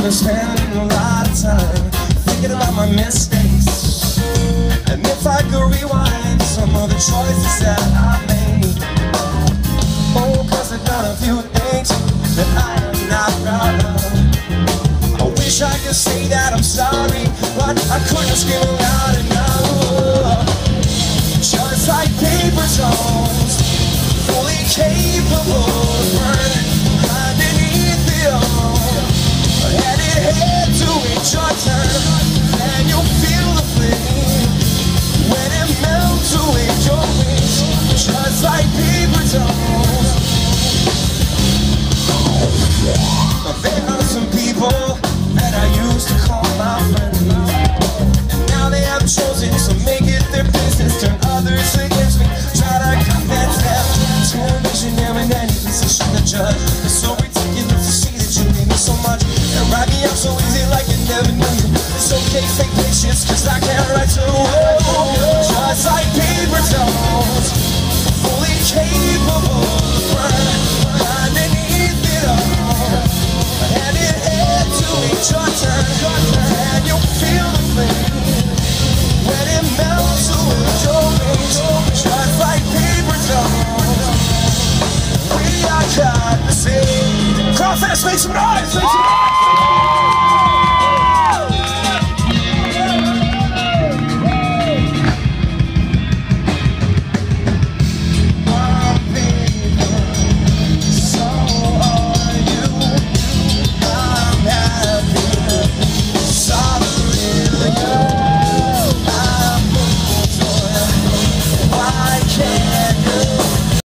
been spending a lot of time thinking about my mistakes, and if I could rewind some of the choices that I made. Oh, cause I've done a few things that I am not proud of. I wish I could say that I'm sorry, but I couldn't scream loud enough. Just like paper stones, fully capable of burning underneath the oil. And it had to reach your turn, and you'll feel the flame when it melts away your wings. Just like paper stones. There are some people that I used to call my friends, and now they have chosen to make it their business, turn others against me, try to convince them to a visionary in any position to judge. It's so ridiculous to see that you need me so much and write me out so easy like you never knew you. It's okay, fake patience, cause I can't write so well. Just like paper stones, fully capable of burning underneath it all. And it had to reach your turn, and you'll feel the flame when it melts away your wings. Just like paper stones, we are God the same. Crawfest, make some noise!